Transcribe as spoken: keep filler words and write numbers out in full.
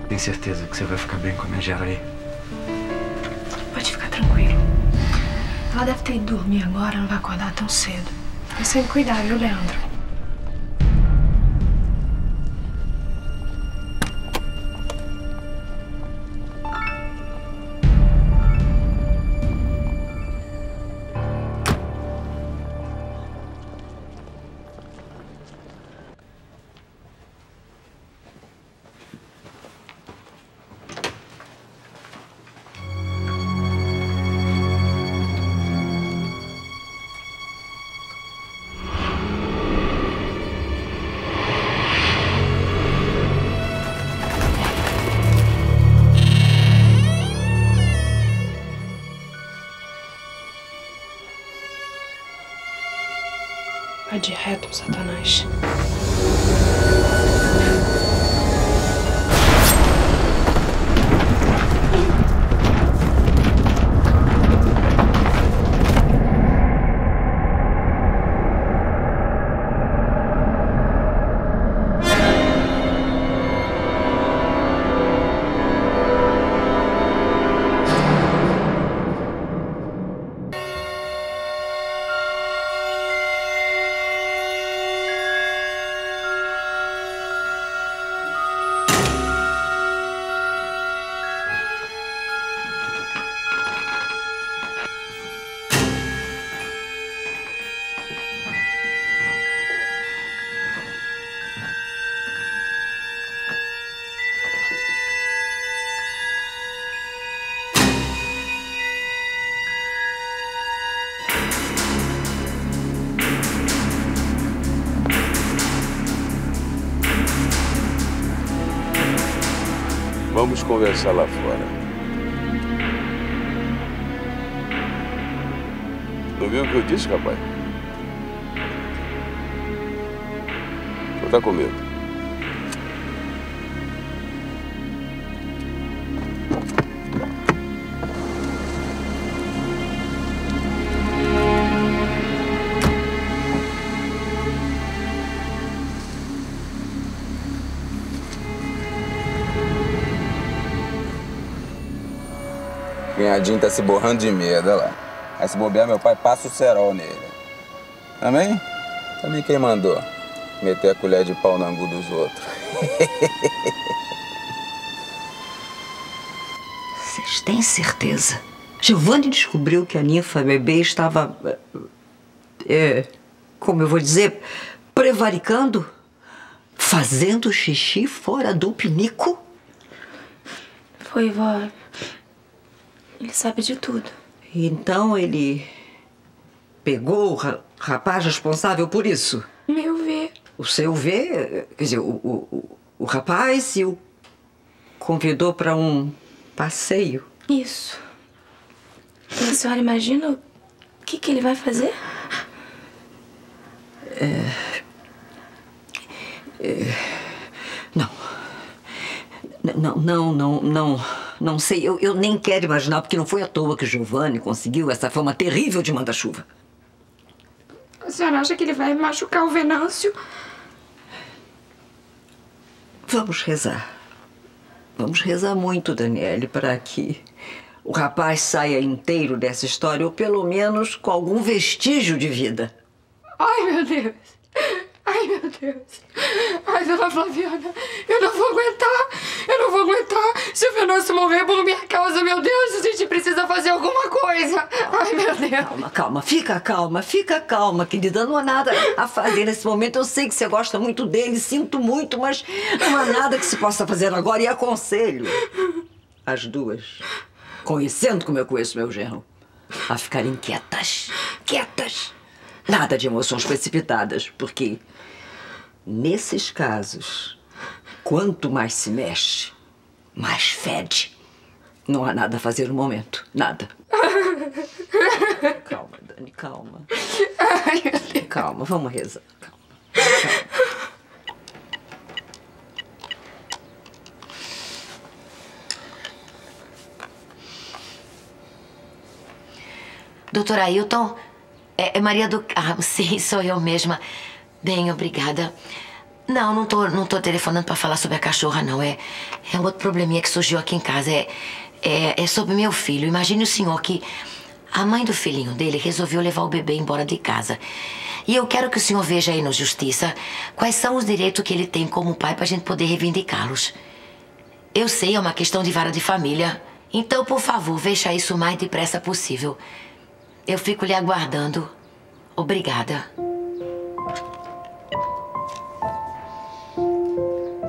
Tem certeza que você vai ficar bem com a minha Gera aí? Pode ficar tranquilo. Ela deve ter ido dormir agora, não vai acordar tão cedo. Mas sempre cuidar, viu, Leandro? Vai de reto, Satanás. Vamos conversar lá fora. Não viu o que eu disse, rapaz? Ou tá com medo? Cunhadinho tá se borrando de medo, olha lá. Aí se bobear, meu pai passa o cerol nele. Também? Também quem mandou meter a colher de pau no angu dos outros. Vocês têm certeza? Giovanni descobriu que a ninfa bebê estava... É, como eu vou dizer? Prevaricando? Fazendo xixi fora do pinico? Foi, vó. Ele sabe de tudo. Então ele pegou o ra rapaz responsável por isso? Meu ver. O seu ver, quer dizer, o, o, o rapaz e o convidou para um passeio. Isso. E a senhora imagina o que, que ele vai fazer? É... É... Não. Não, não, não, não, não sei. Eu, eu nem quero imaginar, porque não foi à toa que Giovanni conseguiu essa fama terrível de manda-chuva. A senhora acha que ele vai machucar o Venâncio? Vamos rezar. Vamos rezar muito, Daniele, para que o rapaz saia inteiro dessa história, ou pelo menos com algum vestígio de vida. Ai, meu Deus! Ai, meu Deus! Ai, dona Flaviana, eu não vou aguentar! Eu não vou aguentar! Se o Venâncio morrer por minha causa, meu Deus, a gente precisa fazer alguma coisa! Ai, meu Deus! Calma, calma, fica calma, fica calma, querida. Não há nada a fazer nesse momento. Eu sei que você gosta muito dele, sinto muito, mas não há nada que se possa fazer agora. E aconselho as duas, conhecendo como eu conheço meu genro, a ficarem quietas, quietas. Nada de emoções precipitadas, porque nesses casos, quanto mais se mexe, mais fede. Não há nada a fazer no momento. Nada. Calma, Dani, calma. Ai, meu Deus. Calma, vamos rezar. Calma. Calma. Doutor Ailton, é, é Maria do... Ah, sim, sou eu mesma. Bem, obrigada. Não, não tô, não tô telefonando pra falar sobre a cachorra, não. É, é um outro probleminha que surgiu aqui em casa. É, é, é sobre meu filho. Imagine o senhor que a mãe do filhinho dele resolveu levar o bebê embora de casa. E eu quero que o senhor veja aí na justiça quais são os direitos que ele tem como pai pra gente poder reivindicá-los. Eu sei, é uma questão de vara de família. Então, por favor, veja isso o mais depressa possível. Eu fico lhe aguardando. Obrigada.